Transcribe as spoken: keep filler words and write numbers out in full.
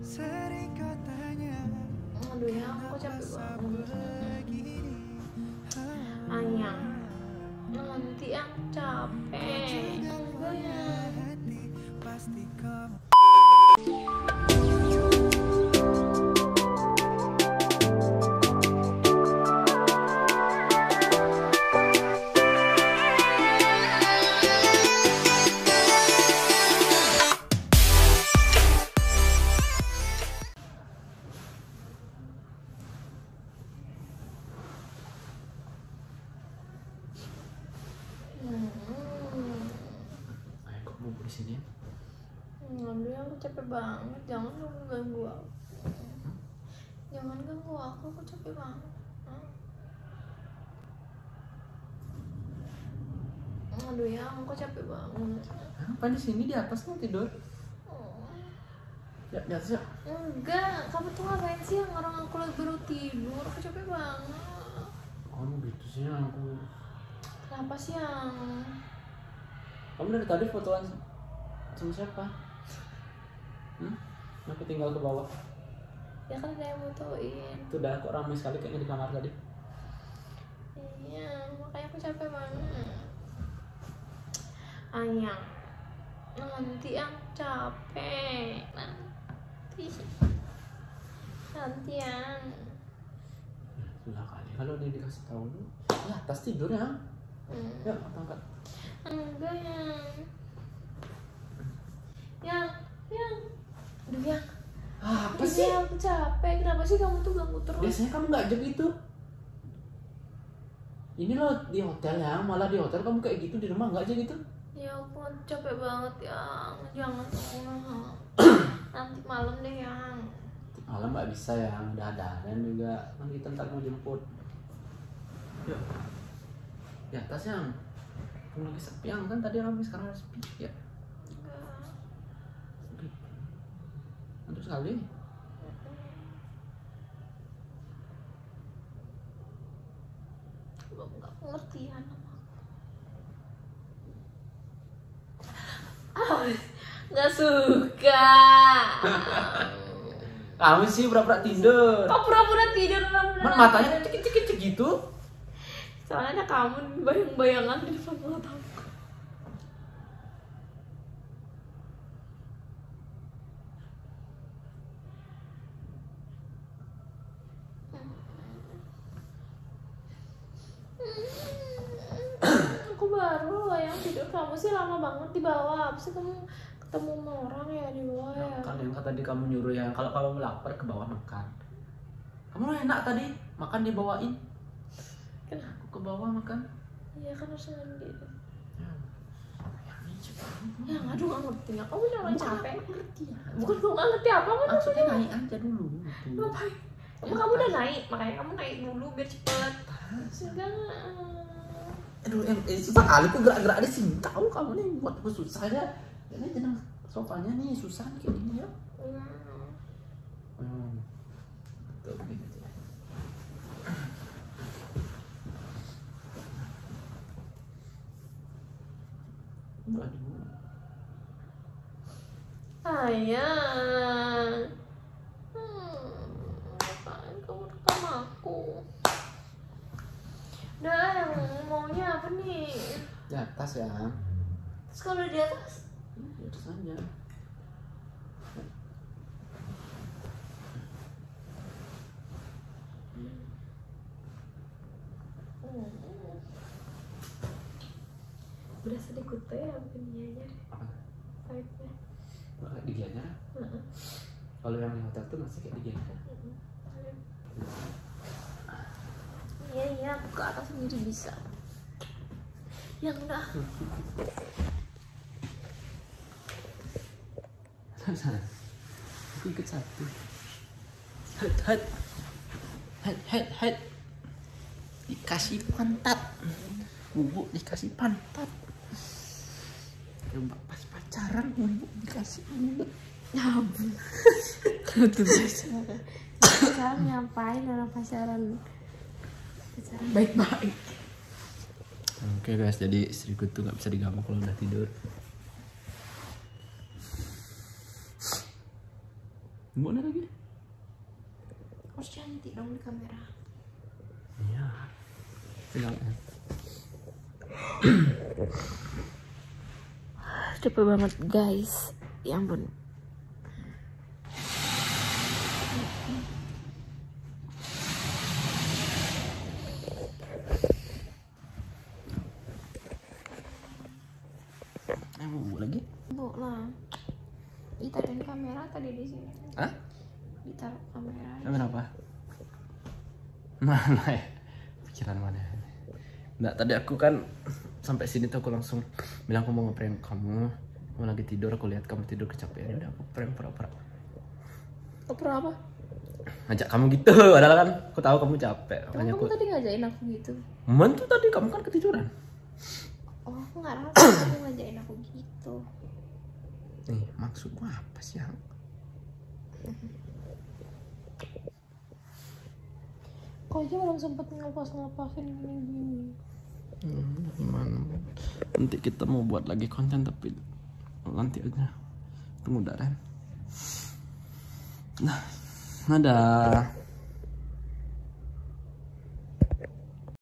Aduh ya, aku capek banget. Ayang, nanti aku capek. Enggak ya. Di sini. Aduh, aku capek banget. Jangan dong ganggu aku. Jangan ganggu aku, aku capek banget. Aduh ya, aku capek banget. Apa di sini di atas mau tidur? Oh. Ya, di atas ya? Enggak, kamu tuh ngapain sih yang orang aku lagi baru tidur? Aku capek banget. Kamu gitu sih aku. Kenapa sih yang? Kamu dari tadi fotoan sama siapa? Hmm? Aku tinggal ke bawah. Ya kan ada yang fotoin. Itu udah kok ramai sekali kayaknya di kamar tadi. Iya, makanya aku capek banget. Ayang, nanti aku capek. Nanti, nanti yang. Sudah kali kalau dia dikasih tahu lu, ya atas tidur ya. Hmm. Ya, angkat. Enggak yang. Yang, yang. Aduh yang. Ah, apa Aduh, sih? Aku capek. Kenapa sih kamu tuh ganggu terus? Biasanya kamu nggak jam itu. Ini loh di hotel ya, malah di hotel kamu kayak gitu, di rumah nggak aja gitu? Ya aku capek banget yang. Jangan dong. Nanti malam deh yang. Malam nggak bisa ya, udah ada dan juga kan kita ntar mau jemput. Yuk, di atas yang. Kamu lagi sepi yang kan tadi ramai sekarang sepi ya. Enggak. Sepi. Untuk sekali. Belum nggak pengertian sama aku. Nggak suka. Kamu sih pura-pura tidur. Kok pura-pura tidur? Man matanya cekik-cekik gitu. Soalnya kamu bayang-bayangan di depan mata aku. Aku baru loh yang tidur. Kamu sih lama banget di bawah. Apa sih kamu ketemu sama orang ya di bawah ya? Kan yang tadi kamu nyuruh ya, kalau kamu lapar ke bawah makan. Kamu enak tadi makan dibawain. Kenapa? Aku ke bawah makan. Iya kan harus mandi. Ya, ya aduh nggak ngerti ya. Kamu jangan capek. Ngerti ya. Bukan kamu nggak ngerti apa kan? Maksudnya naik aja dulu. Gitu. Ngapain? Kamu, kamu udah naik, makanya kamu naik dulu biar cepet. Enggak. Aduh, em, eh, susah kali tuh gerak-gerak di sini. Tahu kamu nih buat aku susah ya. Ini jenang sofanya nih susah nih kayak gini ya. Hmm. Tuh begini aja. Enggak dulu. Ayang. Hmm, ngapain kamu rekam aku? Udah, yang maunya apa nih? Di atas ya. Terus kalau di atas? Di atas aja. Hmm. Berasa dikute ya bunyinya. Apa? Vibe-nya. Kayak di Gianyar. Heeh. Kalau yang di hotel tuh masih kayak di Gianyar. Iya iya, aku ke atas sendiri bisa. Yang udah. Sana. Aku ikut satu. Head head. Head head head. Dikasih pantat. Bubuk dikasih pantat. Coba pas pacaran bubuk dikasih mulut. Ya ampun. Kalau tuh pacaran. Pacaran ngapain orang pacaran? Pacaran baik-baik. Oke guys, jadi istriku tuh nggak bisa diganggu kalau udah tidur. Mana lagi? Harus cantik dong di kamera. Iya. Tinggal. Capek banget guys. Ya ampun. Mau lagi? Bu lah. Ditaruhin kamera tadi di sini. Hah? Ditaruh kamera. Kamera apa? Mana ya? Pikiran mana? Nggak, tadi aku kan sampai sini tuh aku langsung bilang aku mau ngeprank kamu. Kamu lagi tidur, aku lihat kamu tidur kecapean, udah aku prank pura-pura. Pura apa? Ngajak kamu gitu, padahal kan aku tahu kamu capek. Kamu, Makanya kamu aku tadi ngajain aku gitu. Man tuh tadi kamu kan ketiduran. Oh aku nggak rasa kamu ngajain aku gitu. Nih, maksud gua apa sih yang? Kok aja belum sempet ngelepas-ngelepasin gini-gini. Hmm, gimana? Nanti kita mau buat lagi konten tapi nanti aja. Tunggu dah, Ren. Nah, dadah.